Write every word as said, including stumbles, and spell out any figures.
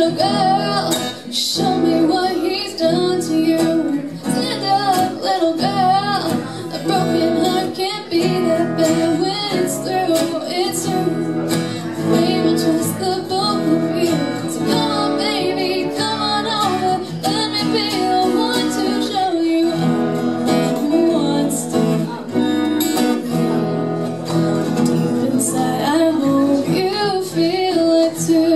little girl, show me what he's done to you. Stand up, little girl, a broken heart can't be that bad when it's through. It's you, we will trust the both of you. So come on baby, come on over, let me be the one to show you I'm who wants to. Deep inside I hope you feel it too.